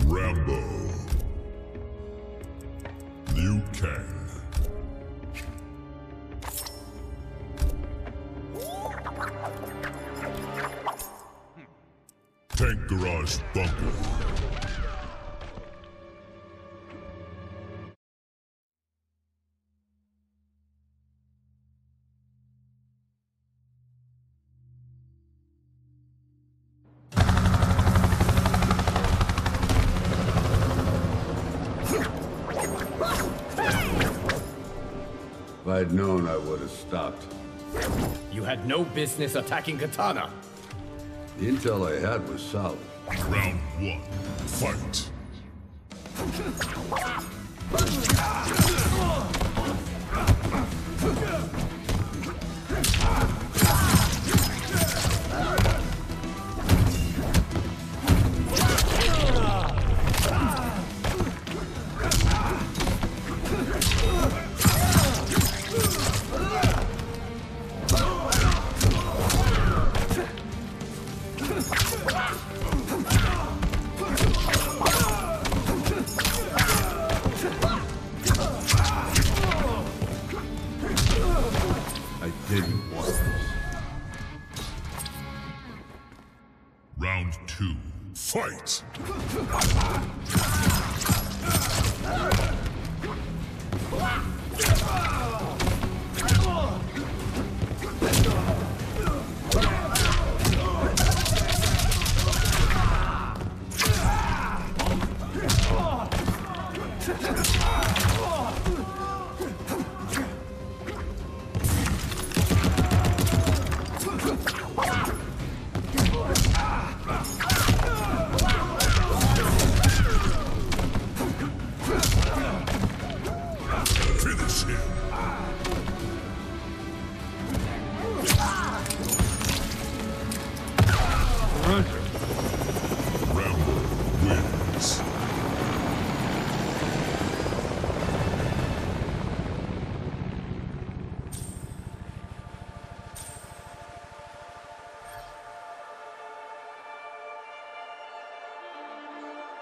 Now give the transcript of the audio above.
Rambo. Liu Kang. Tank Garage Bunker. If I'd known, I would have stopped. You had no business attacking Katana. The intel I had was solid. Round 1. Fight. I didn't want this. Round 2. Fight.